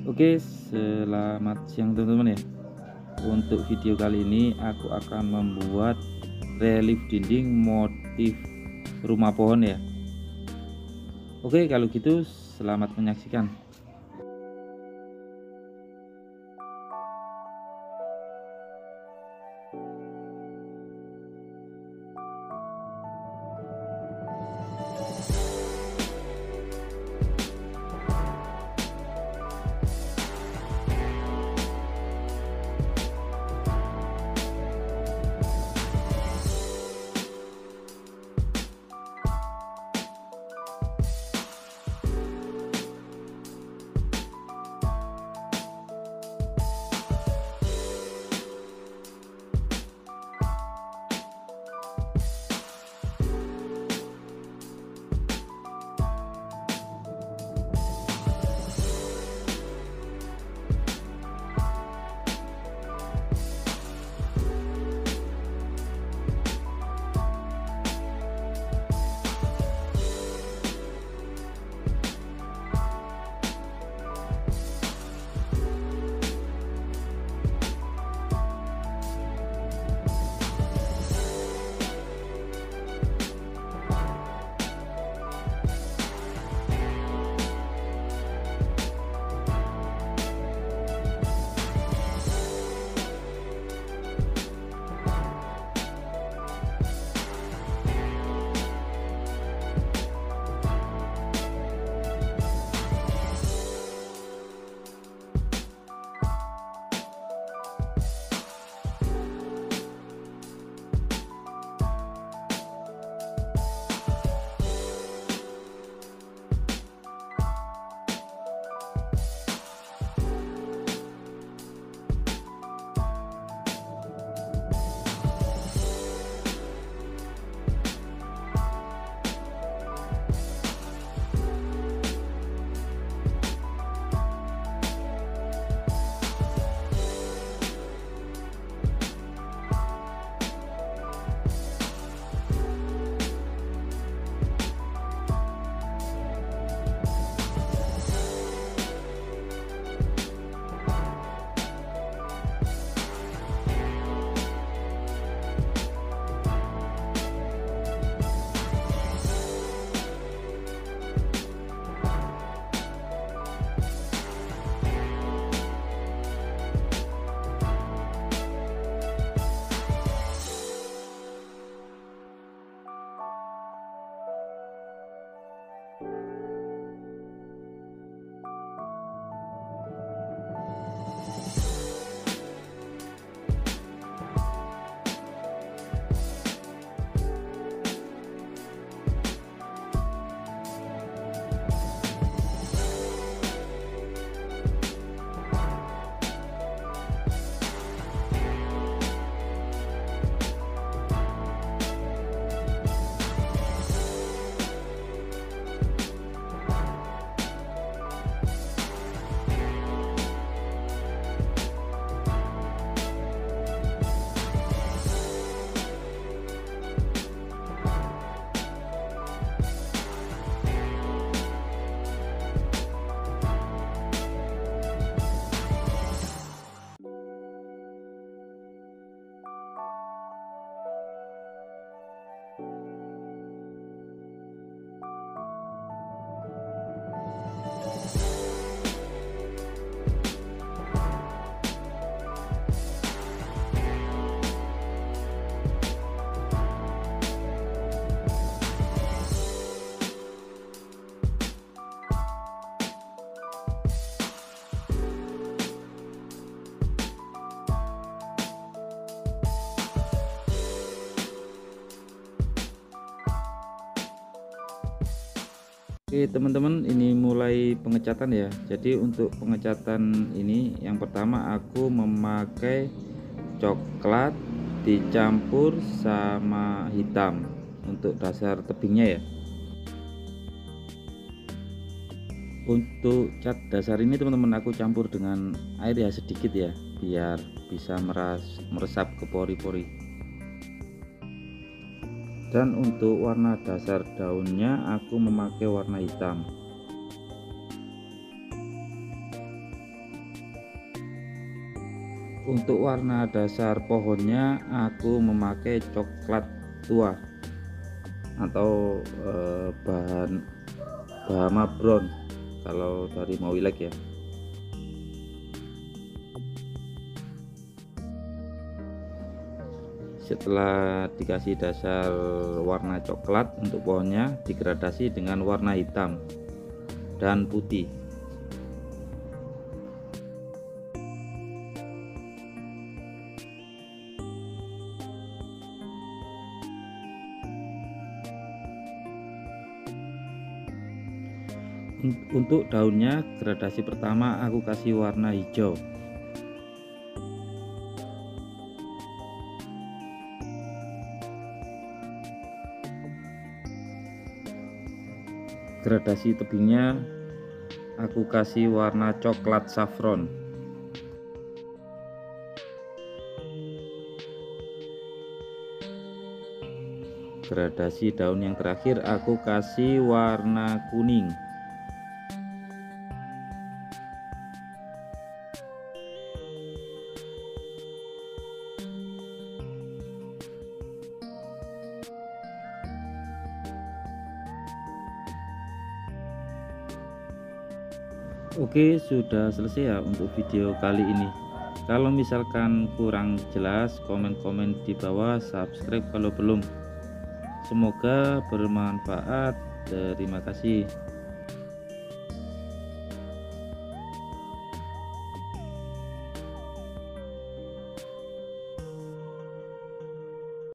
Oke, selamat siang teman-teman ya. Untuk video kali ini aku akan membuat relief dinding motif rumah pohon ya. Oke, kalau gitu selamat menyaksikan. Oke teman-teman, ini mulai pengecatan ya. Jadi untuk pengecatan ini yang pertama aku memakai coklat dicampur sama hitam untuk dasar tebingnya ya. Untuk cat dasar ini teman-teman aku campur dengan air ya sedikit ya, biar bisa meresap ke pori-pori. Dan untuk warna dasar daunnya aku memakai warna hitam. Untuk warna dasar pohonnya aku memakai coklat tua atau bahan Bahama Brown kalau dari Mowileg ya. Setelah dikasih dasar warna coklat, untuk pohonnya digradasi dengan warna hitam dan putih. Untuk daunnya, gradasi pertama aku kasih warna hijau. Gradasi tebingnya aku kasih warna coklat saffron. Gradasi daun yang terakhir aku kasih warna kuning. Oke, sudah selesai ya untuk video kali ini. Kalau misalkan kurang jelas, komen-komen di bawah, subscribe kalau belum. Semoga bermanfaat. Terima kasih.